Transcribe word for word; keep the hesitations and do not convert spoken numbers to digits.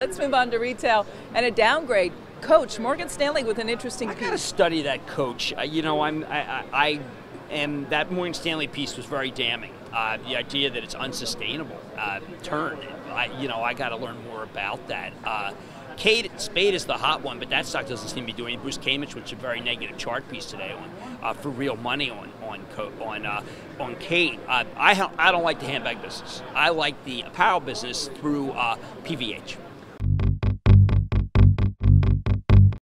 Let's move on to retail and a downgrade. Coach, Morgan Stanley with an interesting I piece. got to study that, Coach. Uh, you know, I'm, I, I, I am, that Morgan Stanley piece was very damning. Uh, the idea that it's unsustainable uh, turn, I, you know, I got to learn more about that. Uh, Kate, Spade is the hot one, but that stock doesn't seem to be doing. Bruce Kamich, which is a very negative chart piece today on uh, for real money on on on uh, on Kate. Uh, I I don't like the handbag business. I like the apparel business through uh, P V H.